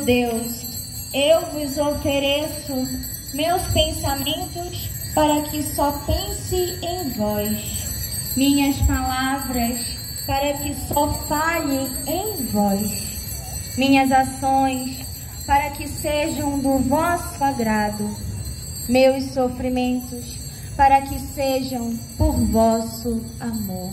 Deus, eu vos ofereço meus pensamentos para que só pense em vós, minhas palavras para que só fale em vós, minhas ações para que sejam do vosso agrado, meus sofrimentos para que sejam por vosso amor.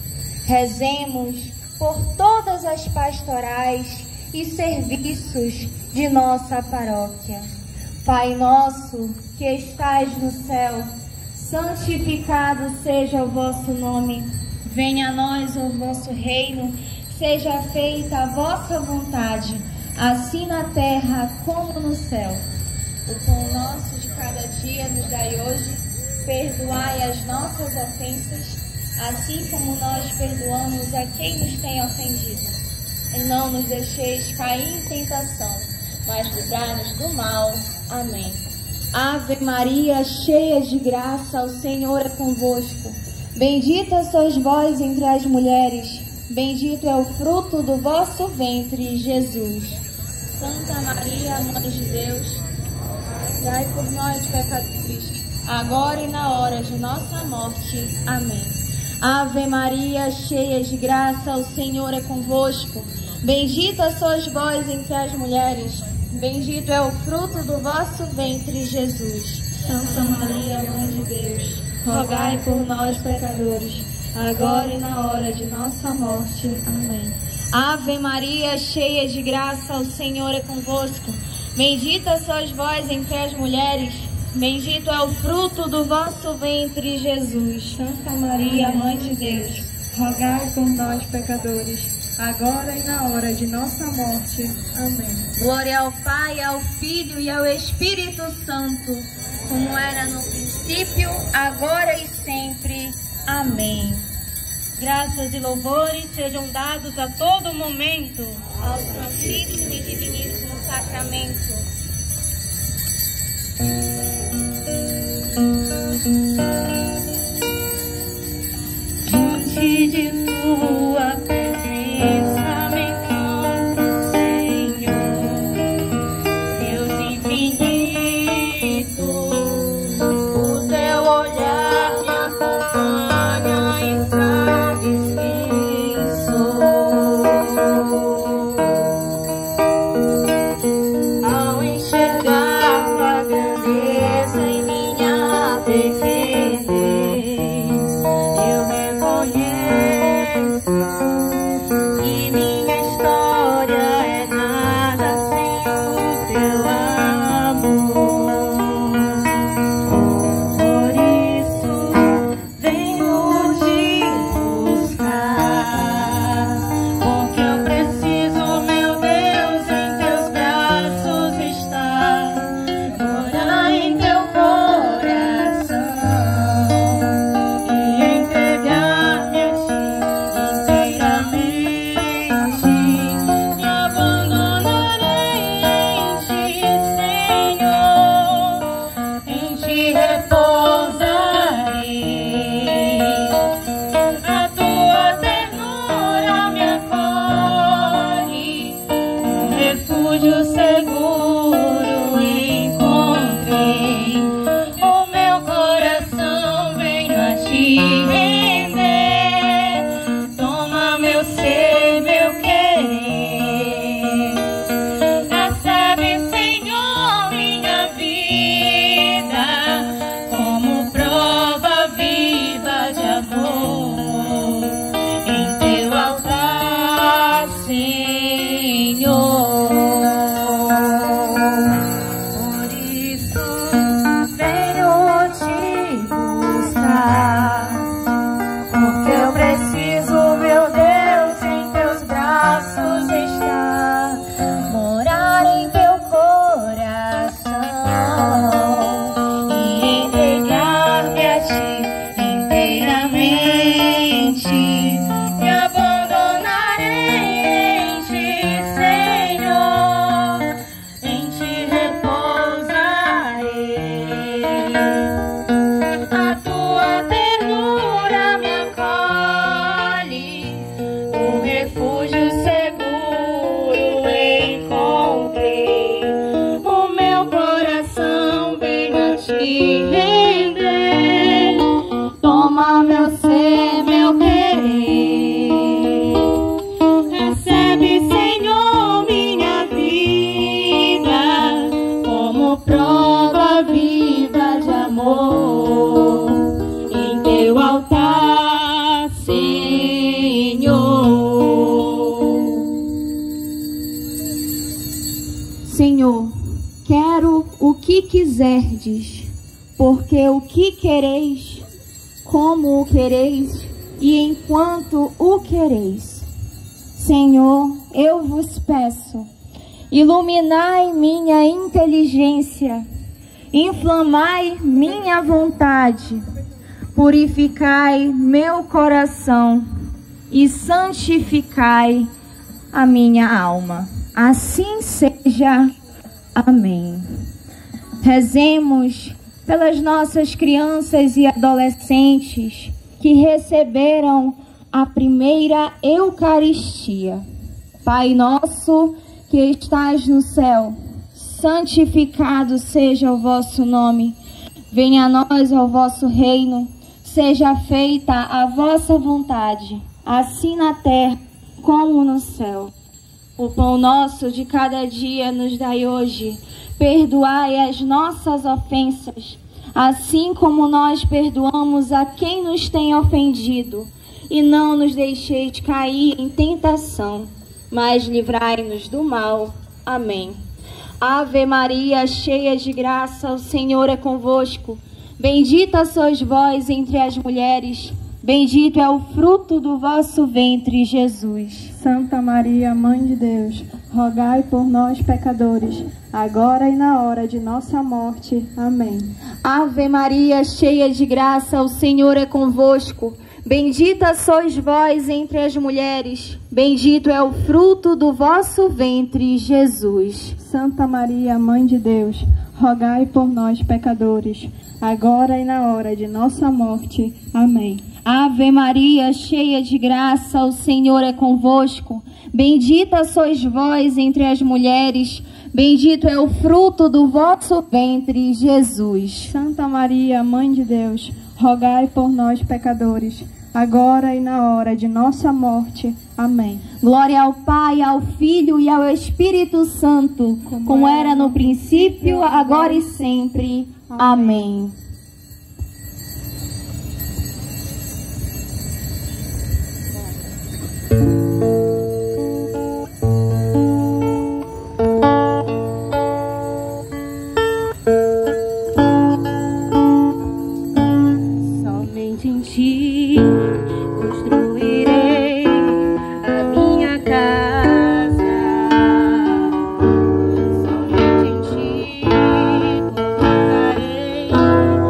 Rezemos por todas as pastorais e serviços de nossa paróquia. Pai nosso que estais no céu, santificado seja o vosso nome. Venha a nós o vosso reino, seja feita a vossa vontade, assim na terra como no céu. O pão nosso de cada dia nos dai hoje, perdoai as nossas ofensas, assim como nós perdoamos a quem nos tem ofendido. E não nos deixeis cair em tentação, mas livrai-nos do mal. Amém. Ave Maria, cheia de graça, o Senhor é convosco. Bendita sois vós entre as mulheres, bendito é o fruto do vosso ventre, Jesus. Santa Maria, Mãe de Deus, rogai por nós, pecadores, agora e na hora de nossa morte. Amém. Ave Maria, cheia de graça, o Senhor é convosco. Bendita sois vós entre as mulheres, bendito é o fruto do vosso ventre, Jesus. Santa Maria, Mãe de Deus, rogai por nós, pecadores, agora e na hora de nossa morte. Amém. Ave Maria, cheia de graça, o Senhor é convosco. Bendita sois vós entre as mulheres, bendito é o fruto do vosso ventre, Jesus. Santa Maria, Mãe de Deus, rogai por nós, pecadores, agora e na hora de nossa morte. Amém. Glória ao Pai, ao Filho e ao Espírito Santo, como era no princípio, agora e sempre. Amém. Graças e louvores sejam dados a todo momento ao Santíssimo e Diviníssimo Sacramento. Diante de tua presença me encontro, Senhor, Deus infinito, o teu olhar me acompanha e sabes quem sou. Ao enxergar tua grandeza em minha pequenez, eu reconheço que minha história é nada sem o teu amor. Por isso venho te buscar, porque eu preciso, meu Deus, em teus braços estar, morar em teu coração. me render. Toma meu ser, meu querer. Recebe, Senhor, minha vida como prova viva de amor em teu altar, Senhor. Senhor, quero o que quiserdes, porque o que quereis, como o quereis e enquanto o quereis. Senhor, eu vos peço, iluminai minha inteligência, inflamai minha vontade, purificai meu coração e santificai a minha alma. Assim seja. Amém. Rezemos pelas nossas crianças e adolescentes que receberam a primeira Eucaristia. Pai nosso que estás no céu, santificado seja o vosso nome. Venha a nós o vosso reino. Seja feita a vossa vontade, assim na terra como no céu. O pão nosso de cada dia nos dai hoje. Perdoai as nossas ofensas, assim como nós perdoamos a quem nos tem ofendido. E não nos deixeis cair em tentação, mas livrai-nos do mal. Amém. Ave Maria, cheia de graça, o Senhor é convosco. Bendita sois vós entre as mulheres. Bendito é o fruto do vosso ventre, Jesus. Santa Maria, Mãe de Deus, rogai por nós, pecadores, agora e na hora de nossa morte. Amém. Ave Maria, cheia de graça, o Senhor é convosco. Bendita sois vós entre as mulheres. Bendito é o fruto do vosso ventre, Jesus. Santa Maria, Mãe de Deus, rogai por nós, pecadores, agora e na hora de nossa morte. Amém. Ave Maria, cheia de graça, o Senhor é convosco. Bendita sois vós entre as mulheres. Bendito é o fruto do vosso ventre, Jesus. Santa Maria, Mãe de Deus, rogai por nós, pecadores, agora e na hora de nossa morte. Amém. Glória ao Pai, ao Filho e ao Espírito Santo, como era no princípio, agora e sempre. Amém. Somente em ti construirei a minha casa. Somente em ti colocarei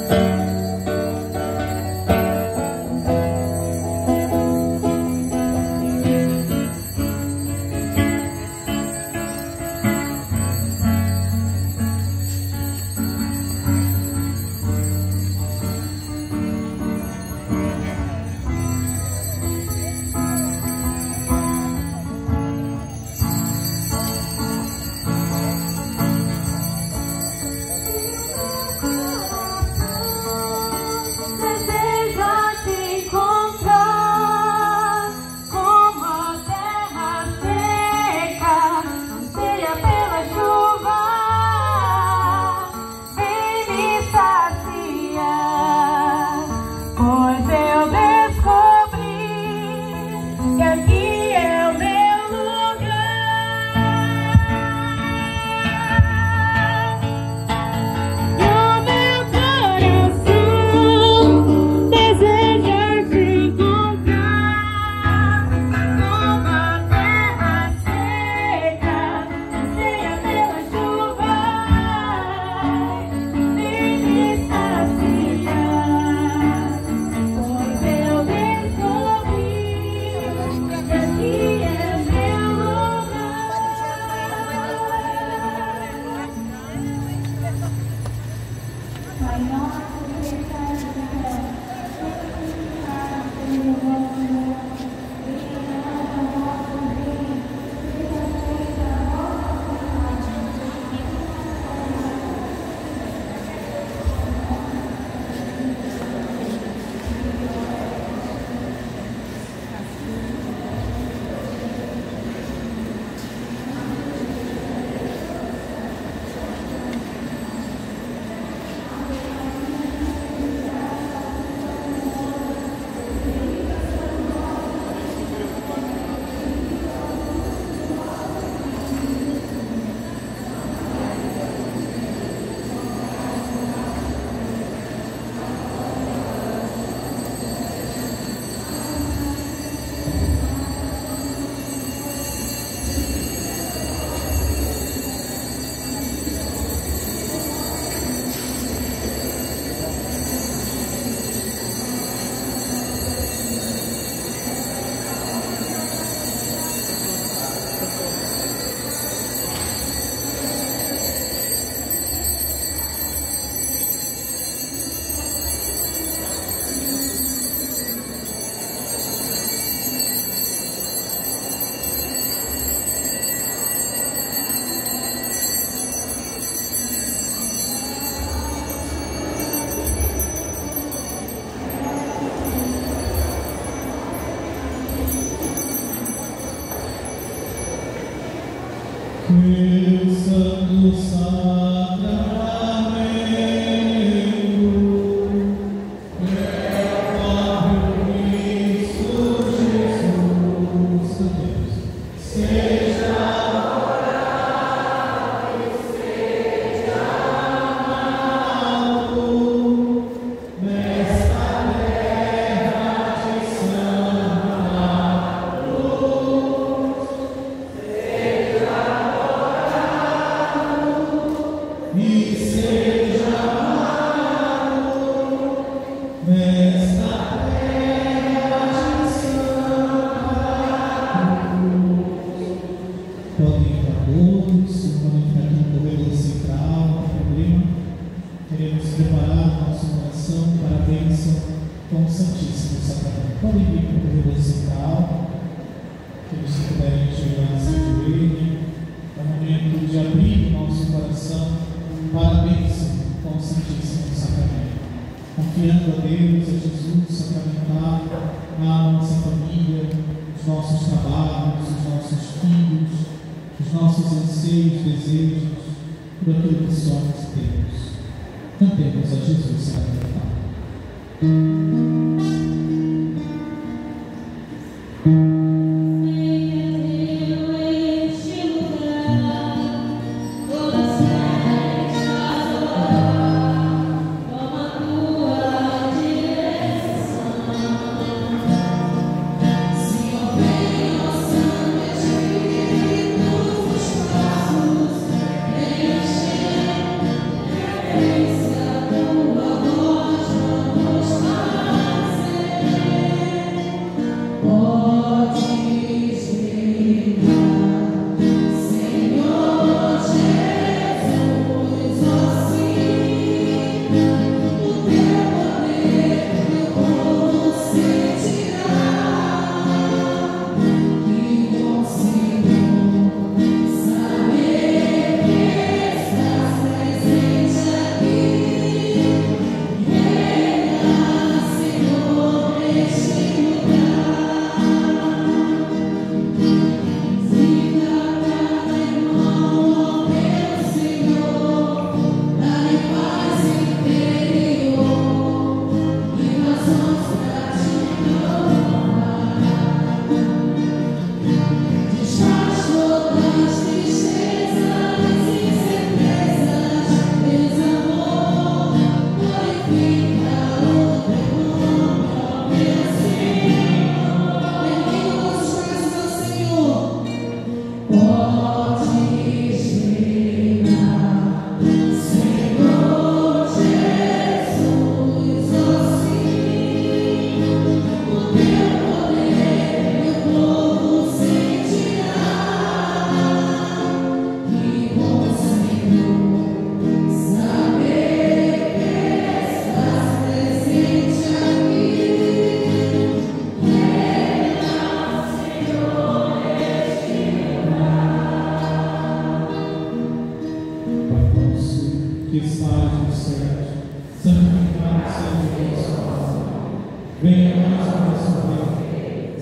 Tua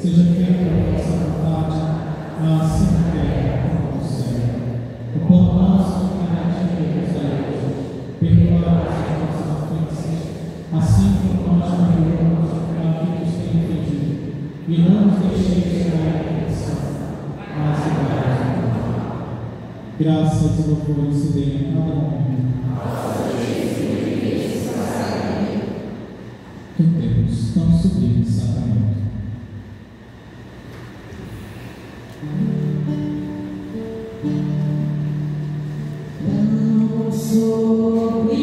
seja feita a vossa vontade, assim na terra como no céu. O pão nosso de cada dia nos dai hoje. Perdoai as nossas ofensas, assim como nós perdoamos a quem nos tem ofendido. E não nos deixeis cair em tentação, mas livrai-nos do mal. Graças e louvores se deem a cada momento. Cantemos tão sublime sacramento. Tão sublime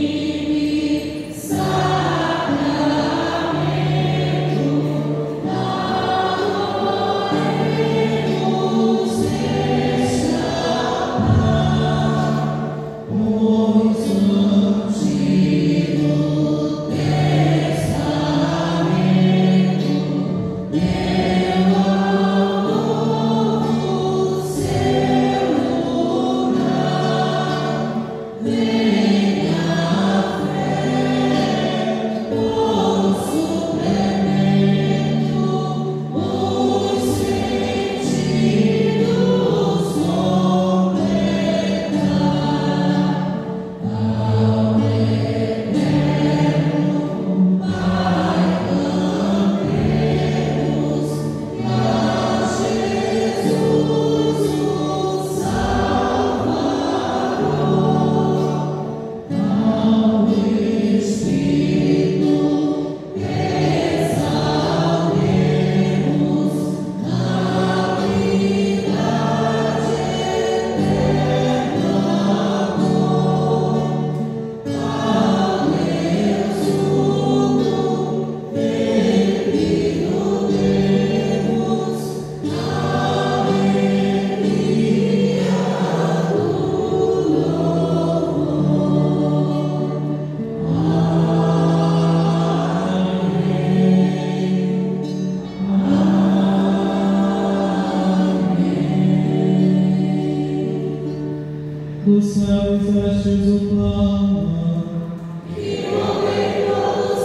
Do céu fizestes o plano, que homem todo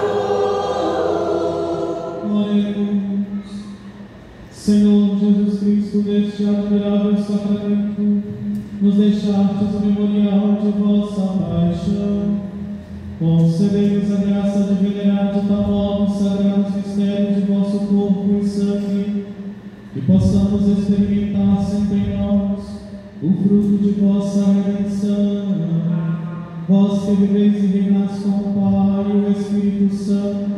sabor. Oremos. Senhor Jesus Cristo, neste admirável sacramento, nos deixastes o memorial de vossa paixão. Concedei-nos a graça de venerar de tal modo os sagrados mistérios de vosso corpo e sangue, que possamos experimentar sempre em nós o fruto de vossa redenção. Vós que viveis e reinais com o Pai e o Espírito Santo.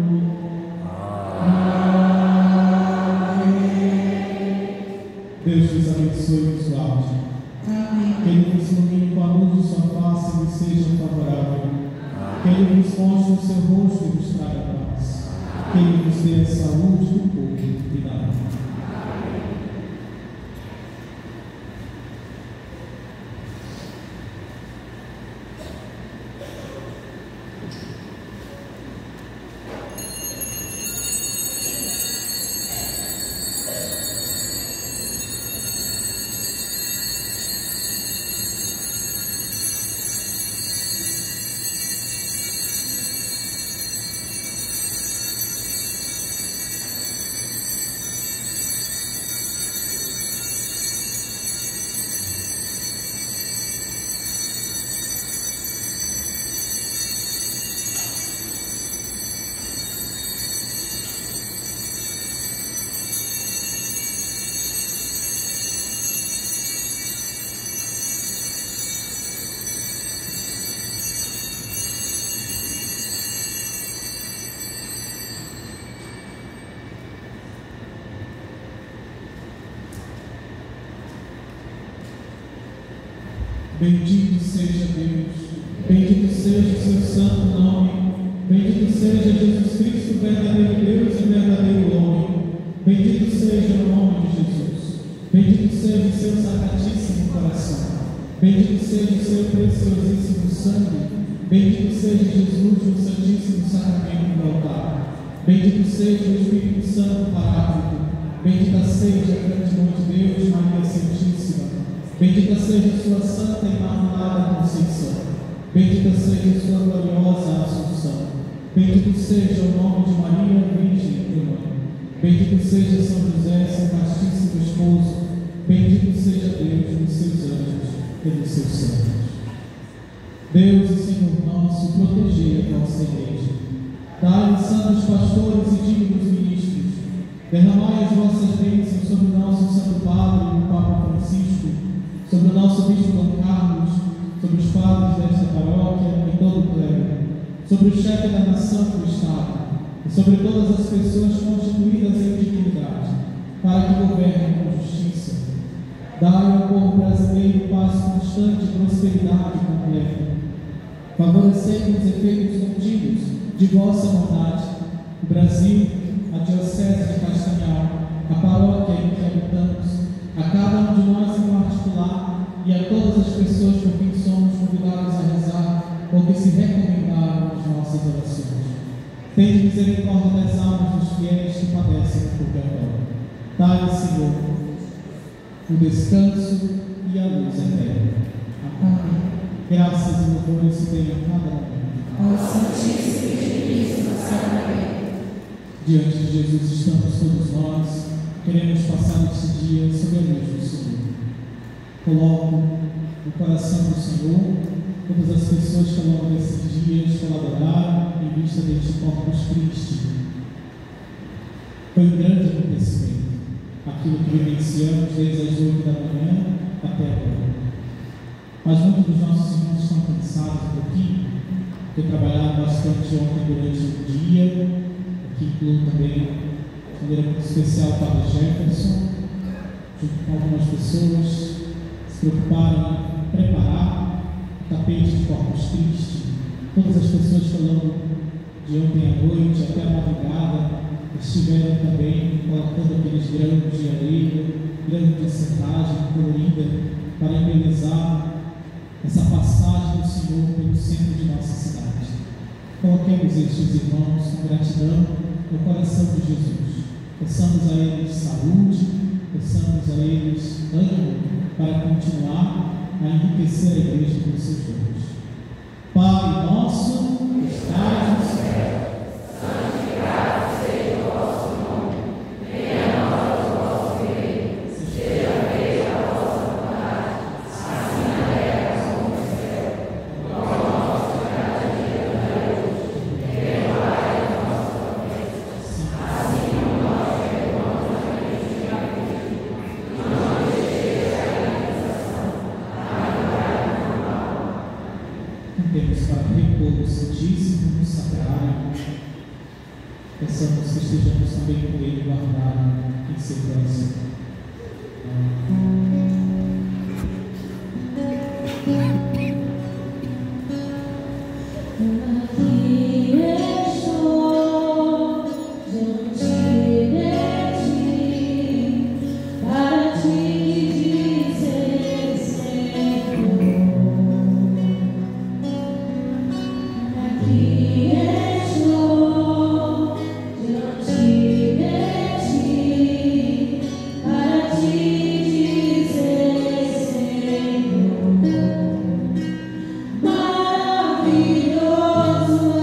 Deus vos abençoe e vos guarde. Que Ele vos ilumine com a luz de sua face e vos seja favorável. Que Ele vos mostre o seu rosto e vos traga paz. Que Ele vos dê a saúde do corpo e da alma. Bendito seja Deus, bendito seja o seu santo nome, bendito seja Jesus Cristo, verdadeiro Deus e verdadeiro homem, bendito seja o nome de Jesus, bendito seja o seu sacratíssimo coração, bendito seja o seu preciosíssimo sangue, bendito seja Jesus no santíssimo sacramento do altar, bendito seja o Espírito Santo Paráclito, bendita seja a grande mãe de Deus, Maria Santíssima, bendita seja sua santa e imaculada Conceição, bendita seja sua gloriosa Assunção, bendito seja o nome de Maria, Virgem e Mãe, Bendito seja São José, seu castíssimo esposo. Bendito seja Deus nos seus anjos e nos seus santos. Deus e Senhor nosso, protegei a vossa igreja. Dai-lhe santos pastores e dignos ministros. Derramai as vossas bênçãos sobre o nosso Santo Padre, o Papa Francisco, sobre o nosso Bispo Dom Carlos, sobre os padres desta paróquia e todo o clero, sobre o chefe da nação e do Estado, e sobre todas as pessoas constituídas em dignidade, para que governem com justiça. Dai ao povo brasileiro paz constante e prosperidade completa. Favorecei com os efeitos contínuos de vossa bondade o Brasil, a Diocese de Castanhal, a paróquia em que habitamos, a cada um de nós em particular e a todas as pessoas por quem somos convidados a rezar ou que se recomendaram nas nossas orações. Tende misericórdia das almas dos fiéis que padecem no purgatório. Dai, Senhor, o descanso e a luz eterna. Amém. Graças e louvores se tenham a cada momento. Ó Santíssimo e Diviníssimo Sacramento. Diante de Jesus estamos todos nós, queremos passar este dia sob a luz do Senhor. Coloco no coração do Senhor todas as pessoas que ao longo desses dias colaboraram em vista deste Corpus Christi. Foi um grande acontecimento, aquilo que vivenciamos desde as 8 da manhã até agora. Mas muitos dos nossos irmãos estão cansados um pouquinho, porque trabalharam bastante ontem durante o dia, que inclui também, de maneira muito especial, o Padre Jefferson, junto com algumas pessoas, se preocuparam em preparar o tapete de Corpus Christi. Todas as pessoas que ao longo de ontem à noite até a madrugada estiveram também colocando aqueles grãos de areia, grãos de serragem colorida para embelezar essa passagem do Senhor pelo centro de nossa cidade. Coloquemos estes irmãos com gratidão no coração de Jesus. Peçamos a eles saúde, peçamos a eles ânimo para continuar a enriquecer a igreja com seus dons. Pai nosso, que estás no céu, santificado seja o vosso nome, venha a nós o vosso reino, seja feita a vossa vontade, assim na terra como no céu. O pão nosso de cada dia dai hoje, perdoai as nossas ofensas, assim como nós perdoamos a quem nos tem ofendido, e não nos deixeis cair em tentação, mas livrai-nos do mal. Temos para repor o Santíssimo no Sacrário. Peçamos que estejamos também com Ele guardado em seu coração. Maravilhoso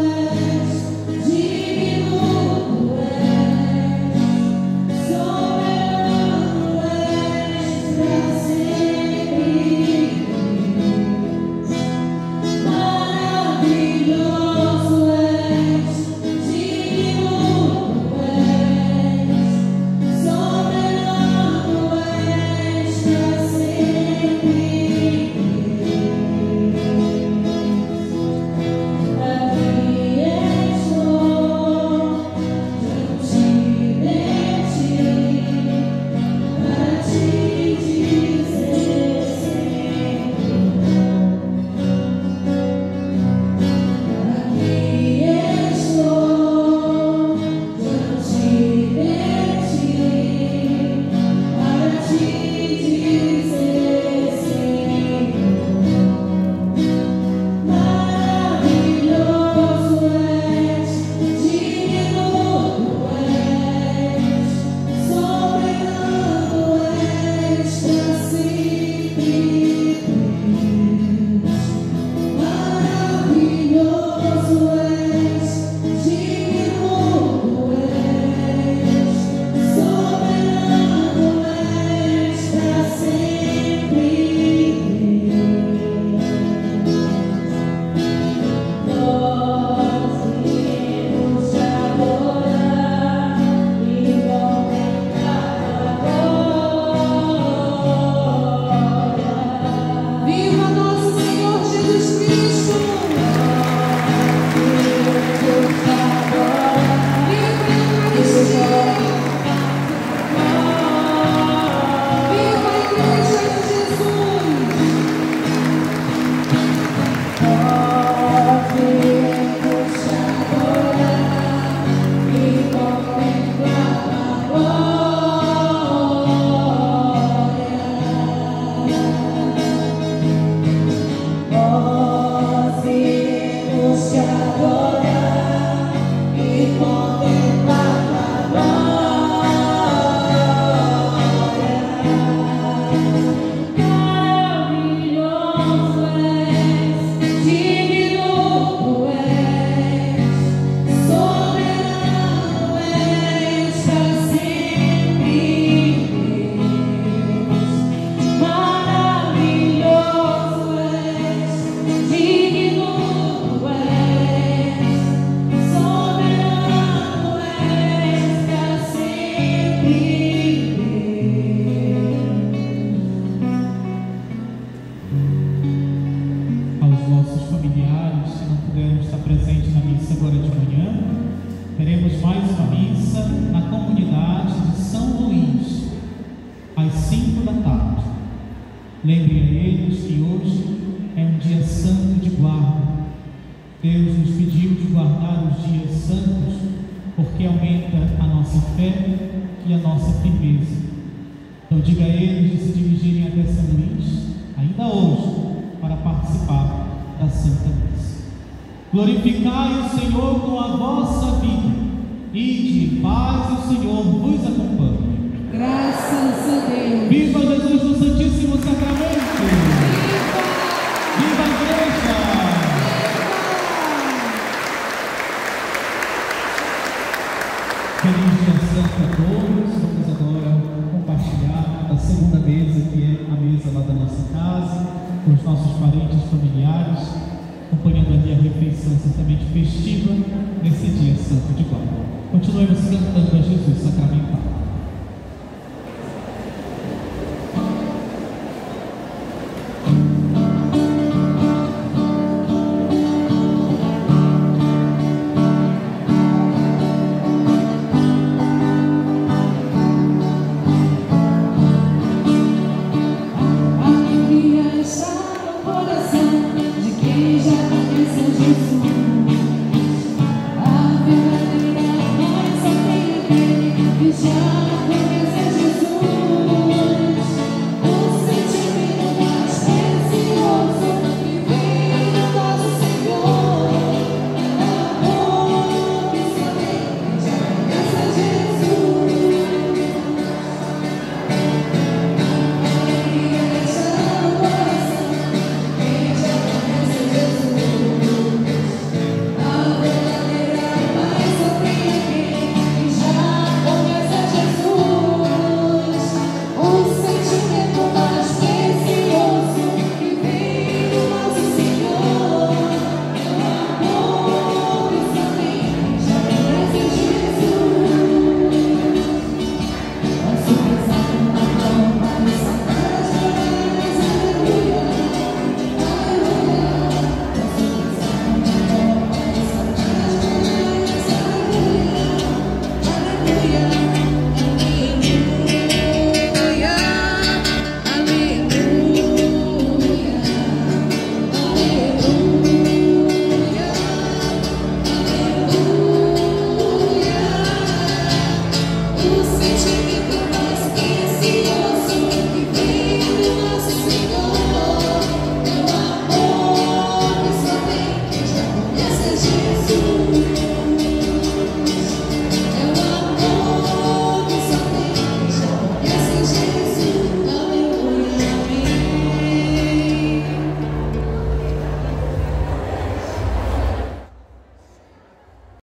Lembrem a eles que hoje é um dia santo de guarda. Deus nos pediu de guardar os dias santos porque aumenta a nossa fé e a nossa firmeza. Então diga a eles de se dirigirem até São Luís, ainda hoje, para participar da Santa Missa. Glorificai o Senhor com a vossa vida, e de paz o Senhor vos acompanhe. Graças a Deus. Viva Jesus no Santíssimo Sacramento! Viva a Igreja! Feliz dia santo a todos. Vamos agora compartilhar a segunda mesa, que é a mesa lá da nossa casa, com os nossos parentes familiares, acompanhando ali a refeição certamente festiva nesse dia santo de guarda.